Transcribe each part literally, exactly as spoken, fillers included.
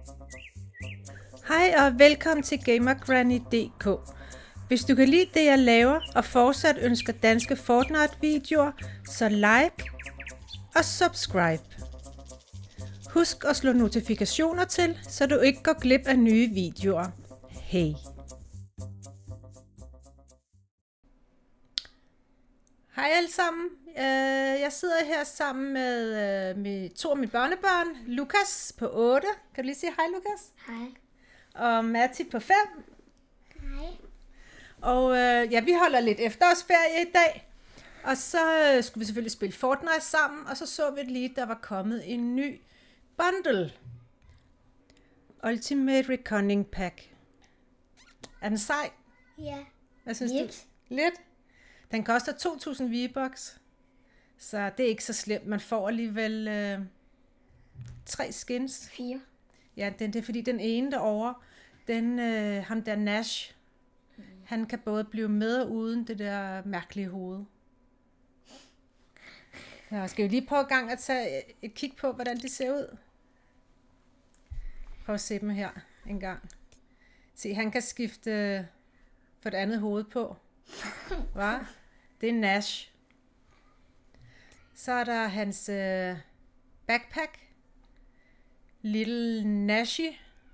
Hej og velkommen til GamerGranny punktum d k. Hvis du kan lide det jeg laver og fortsat ønsker danske Fortnite-videoer, så like og subscribe. Husk at slå notifikationer til, så du ikke går glip af nye videoer. Hej! Hej alle sammen. Jeg sidder her sammen med, med to af mine børnebørn. Lukas på otte. Kan du lige sige hej, Lukas? Hej. Og Matti på fem. Hej. Og øh, ja, vi holder lidt efterårsferie i dag. Og så øh, skulle vi selvfølgelig spille Fortnite sammen. Og så så vi lige, der var kommet en ny bundle. Ultimate Reckoning Pack. Er den sej? Ja. Hvad synes Lidt. du? Lidt. Den koster to tusind V-Bucks. Så det er ikke så slemt. Man får alligevel øh, tre skins. Fire. Ja, den, det er fordi den ene derovre, den, øh, ham der Nash, mm. han kan både blive med og uden det der mærkelige hoved. Ja, skal vi lige prøve en gang at tage et kig på, hvordan de ser ud? Prøv at se dem her en gang. Se, han kan skifte for et andet hoved på. Hva? Det er Nash. Så er der hans øh, backpack. Little Nashi.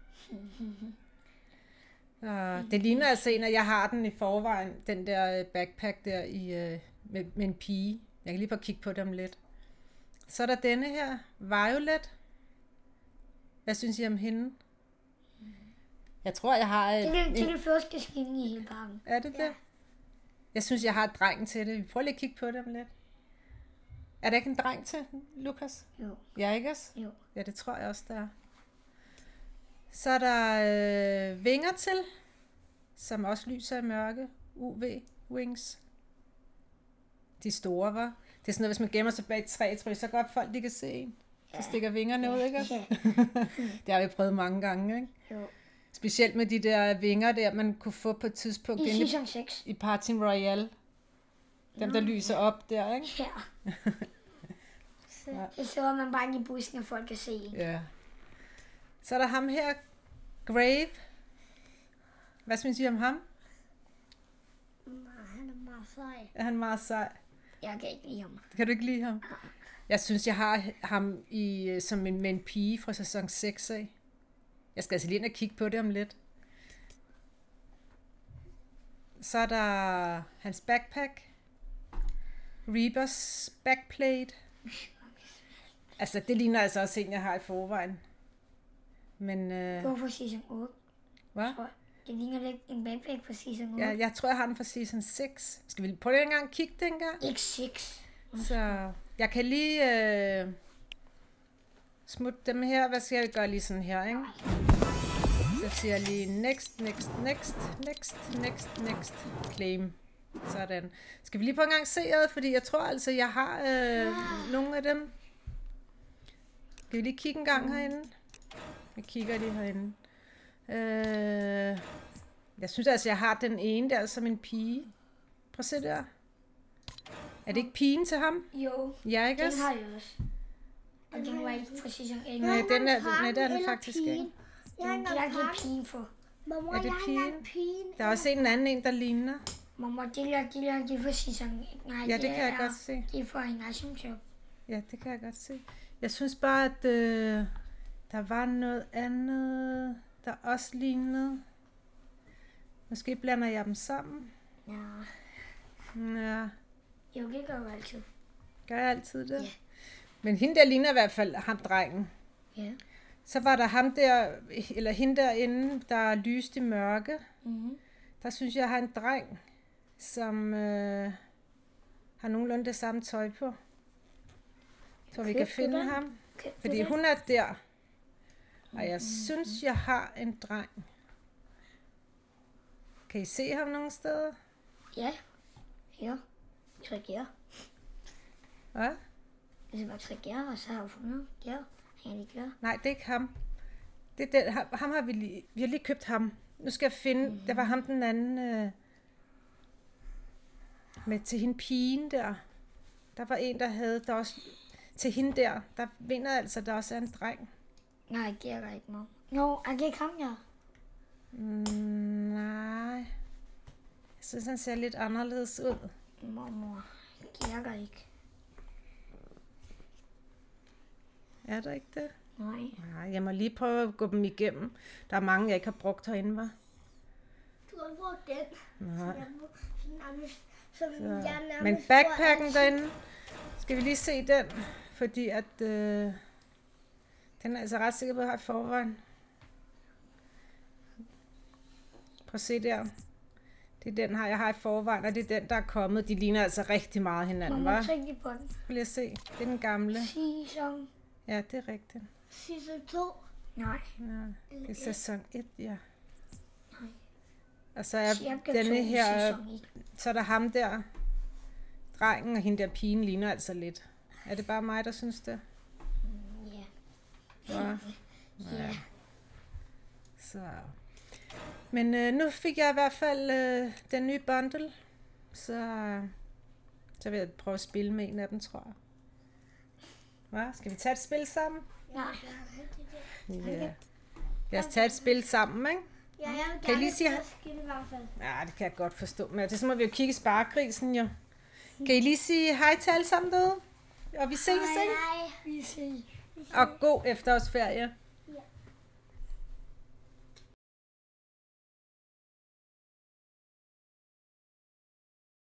Og det ligner altså en, at jeg har den i forvejen, den der backpack der i, med, med en pige. Jeg kan lige prøve at kigge på dem lidt. Så er der denne her, Violet. Hvad synes I om hende? Jeg tror, jeg har... Det er en, det, det, er det første skin i hele pakken. Er det det? Ja. Jeg synes, jeg har et dreng til det. Vi prøver lige at kigge på dem lidt. Er der ikke en dreng til, Lukas? Jo. Ja, ikke også? Jo. Ja, det tror jeg også, der er. Så er der øh, vinger til, som også lyser i mørke. U V-wings. De store, var. Det er sådan noget, hvis man gemmer sig bag et træ, tror jeg, så godt folk de kan se en. Så stikker vingerne ud, ikke? Ja. Det har vi prøvet mange gange, ikke? Jo. Specielt med de der vinger der, man kunne få på et tidspunkt I inde season seks. i Party Royale. Dem, der lyser op der, ikke? Ja. Så, så sidder man bare i bussen, og folk kan se en. Ja. Så er der ham her, Grave. Hvad synes I om ham? Han er meget sej. Er han meget sej? Jeg kan ikke lide ham. Kan du ikke lide ham? Jeg synes, jeg har ham i, som en, med en pige fra sæson seks af. Jeg skal altså lige ind og kigge på det om lidt. Så er der hans backpack. Reapers backplate. Altså, det ligner altså også en, jeg har i forvejen. Men... Øh, Det var fra season otte. hvad? Det ligner lidt en backpack fra season otte. Ja, jeg tror, jeg har den fra season seks. Skal vi prøve det en gang at kigge den gang? Ikke seks. Så jeg kan lige øh, smutte dem her. Hvad skal jeg gøre lige sådan her, ikke? Så siger jeg lige next, next, next, next, next, next, claim. Sådan. Skal vi lige på en gang se ad, fordi jeg tror altså, jeg har øh, nogle af dem. Skal vi lige kigge en gang herinde? Vi kigger lige herinde. Øh, jeg synes altså, jeg har den ene der som en pige. Prøv at se der. Er det ikke pigen til ham? Jo, Ja, ikke den også? har jeg også. Og den var ikke fra season otte. Nej, den er, nej, den er den faktisk ikke. Den det er ikke pigen for. Er det pigen? Der er også en anden en, der ligner. Mamma, det er det er det for season. Nej, Ja, det kan jeg godt se. Det er for en item shop. Ja, det kan jeg godt se. Jeg synes bare, at øh, der var noget andet, der også lignede. Måske blander jeg dem sammen. Ja. Ja, Jo, det gør jeg altid. gør jeg altid det? Ja. Men hende der ligner i hvert fald ham drengen. Ja. Så var der ham der, eller hende derinde, der lyste i mørke. Mhm. Der synes jeg, jeg har en dreng, som øh, har nogenlunde det samme tøj på. Så vi kan Købte finde den? ham. Købte Fordi den? hun er der. Og jeg synes, jeg har en dreng. Kan I se ham nogle steder? Ja. Ja. Tryk ja. Hvad? Hvis jeg bare trykker ja, og så har jeg fundet. Ja. Han er lige klar. Nej, det er ikke ham. Det er den, ham, ham har vi lige, vi har lige købt ham. Nu skal jeg finde, mm. der var ham den anden, øh, med til hende pigen der. Der var en, der havde, der også, til hende der, der mener altså, der også er en dreng. Nej, jeg giver dig ikke, mor. Nå, jeg giver ikke ham, ja. Mm, nej. Jeg synes, han ser lidt anderledes ud. Mormor, jeg giver dig ikke. Er der ikke det? Nej. Nej, jeg må lige prøve at gå dem igennem. Der er mange, jeg ikke har brugt herinde, var. Du har brugt den. Nej. Som Så. jeg nærmest Men backpacken derinde, skal vi lige se den, fordi at øh, den er altså ret sikker på, at jeg har i forvejen. Prøv at se der. Det er den her, jeg har i forvejen, og det er den, der er kommet. De ligner altså rigtig meget hinanden, Mamma, hva'? tryk lige på den. Prøv lige at se. Det er den gamle. Season. Ja, det er rigtigt. Season to. Nej. Ja, det er sæson et, ja. Og så er Cirka denne to her, sæson et. så er der ham der, drengen, og hende der pigen ligner altså lidt. Er det bare mig, der synes det? Ja. Ja. Ja. Så. Men øh, nu fik jeg i hvert fald øh, den nye bundle, så, så vil jeg prøve at spille med en af dem, tror jeg. Hvad? Skal vi tage et spil sammen? Nej. Ja. Lad os tage et spil sammen, ikke? Ja, jeg vil Kan I lige sige- spille i hvert fald. Ja, det kan jeg godt forstå. Men det så må vi jo kigge i sparegrisen, jo. Kan I lige sige hej til alle sammen derude? Og vi ses, ikke? Hej. Vi ses. Og god efterårsferie.